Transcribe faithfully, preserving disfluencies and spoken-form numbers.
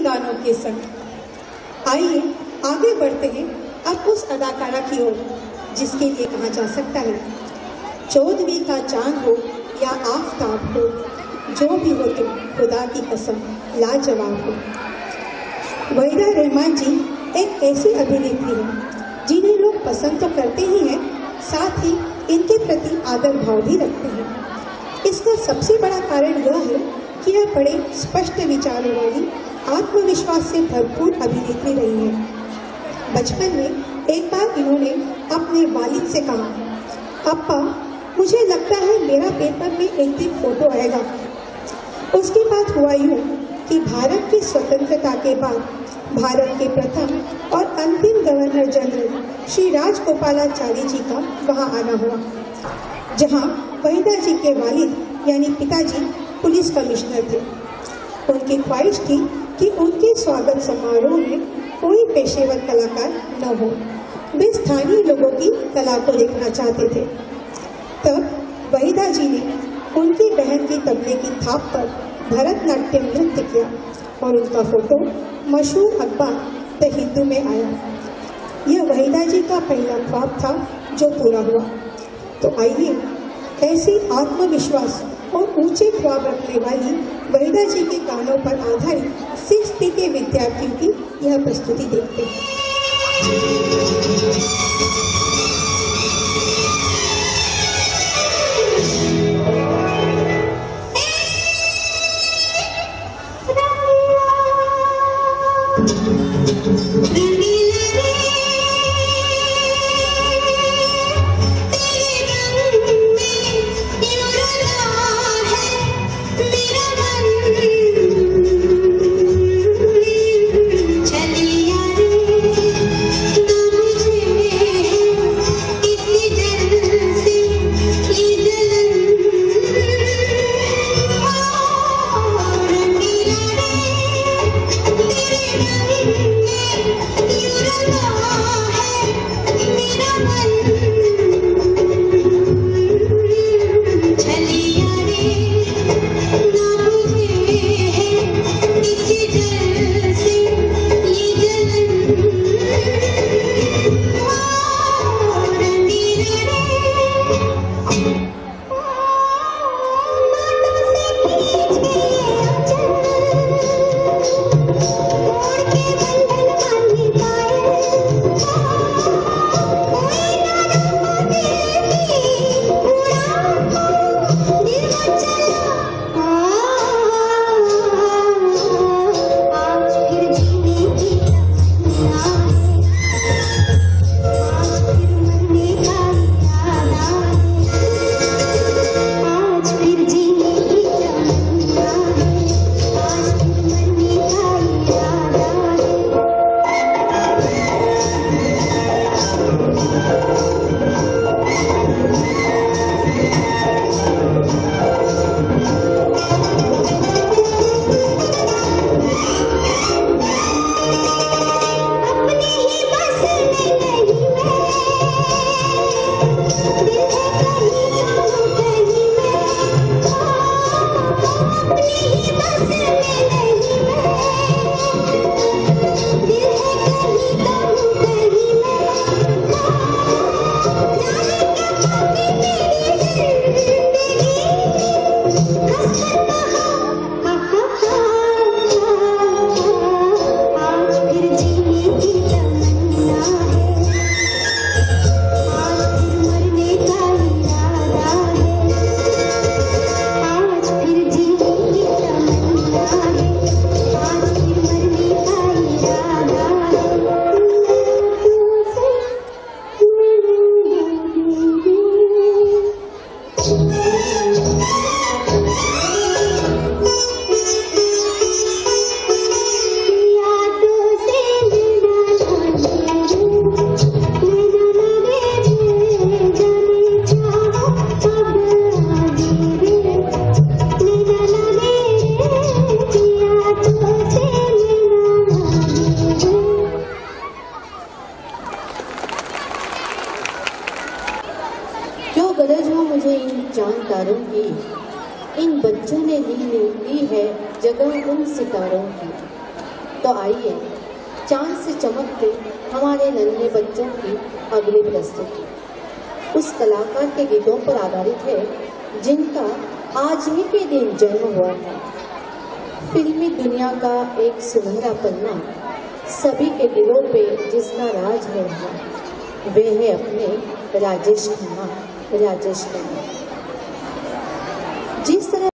गानों के संग। आइए आगे बढ़ते हैं अब उस अदाकारा की ओर जिसके लिए कहा जा सकता है, चौदहवीं का चांद हो या आफताब हो, जो भी हो तुम खुदा की कसम लाजवाब हो। वहीदा रहमान जी एक ऐसी अभिनेत्री हैं जिन्हें लोग पसंद तो करते ही हैं, साथ ही इनके प्रति आदर भाव भी रखते हैं। इसका सबसे बड़ा कारण यह है कि यह बड़े स्पष्ट विचारों वाली, आत्मविश्वास से भरपूर अभिनेत्री रही है। बचपन में एक बार इन्होंने अपने वालिद से कहा, पापा मुझे लगता है मेरा पेपर में एक दिन फोटो आएगा। उसके बाद हुआ यूँ कि भारत की स्वतंत्रता के बाद भारत के प्रथम और अंतिम गवर्नर जनरल श्री राजगोपालाचारी जी का वहाँ आना हुआ, जहाँ वहीदा जी के वालिद यानी पिताजी पुलिस कमिश्नर थे। उनकी ख्वाहिश थी कि उनके स्वागत समारोह में कोई पेशेवर कलाकार न हो, वे स्थानीय लोगों की कला को देखना चाहते थे। तब वहीदा जी ने उनकी बहन की तबले की थाप पर भरतनाट्यम नृत्य किया और उनका फोटो मशहूर अखबार द हिंदू में आया। यह वहीदा जी का पहला ख्वाब था जो पूरा हुआ। तो आइए ऐसी आत्मविश्वास और ऊंचे ख्वाब रखने वाली वहीदा जी के गानों पर आधारित सिक्स पी के विद्यार्थियों की यह प्रस्तुति देखते हैं। तो आइए चांद से चमकते हमारे नन्हे बच्चों की अगली प्रस्तुति उस कलाकार के गीतों पर आधारित है जिनका आज ही के दिन जन्म हुआ था। फिल्मी दुनिया का एक सुनहरा पन्ना, सभी के दिलों पे जिसका राज है वे है अपने राजेश खन्ना। राजेश खन्ना जिस तरह